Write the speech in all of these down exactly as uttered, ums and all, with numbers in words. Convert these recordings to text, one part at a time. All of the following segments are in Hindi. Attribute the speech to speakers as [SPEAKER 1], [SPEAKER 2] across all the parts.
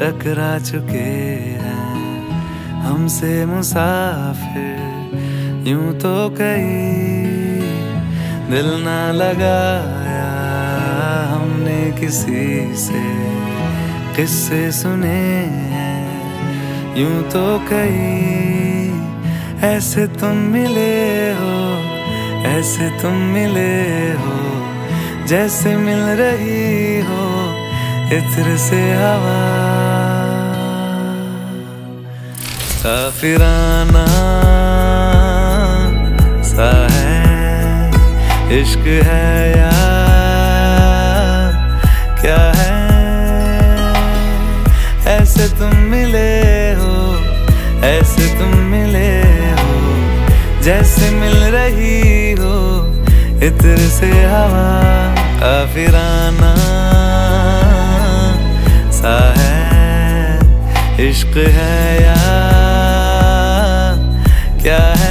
[SPEAKER 1] टकरा चुके हैं हमसे मुसाफिर, यूं तो कहीं दिल ना लगाया हमने किसी से, किस्से सुने हैं यूं तो कहीं। ऐसे तुम मिले हो, ऐसे तुम मिले हो, जैसे मिल रही हो इत्र से हवा। काफिराना सा है इश्क है या क्या है। ऐसे तुम मिले हो, ऐसे तुम मिले हो, जैसे मिल रही हो इत्र से हवा। काफिराना सा है इश्क है या क्या है।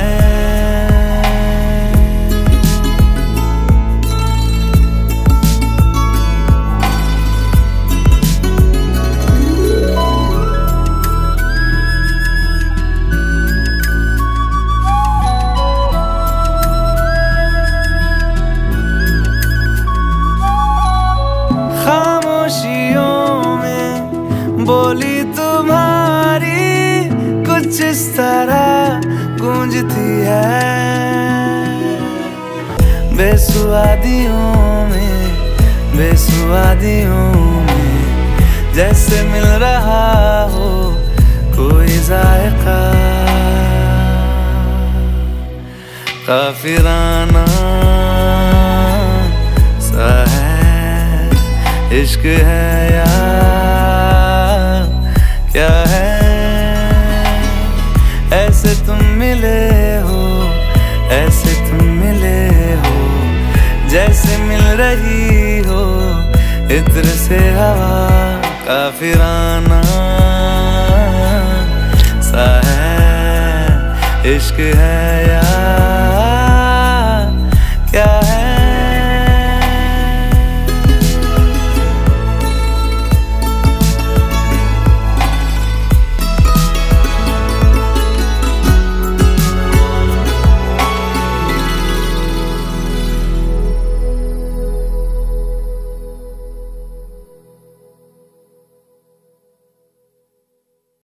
[SPEAKER 1] बोली तुम्हारी कुछ इस तरह गूंजती है, बेसुवादियों में बेसुवादियों में, जैसे मिल रहा हो कोई जायका। काफिराना सा है इश्क है या क्या है। ऐसे तुम मिले हो, ऐसे तुम मिले हो, जैसे मिल रही हो इत्र से हवा। काफिराना सा है इश्क है या क्या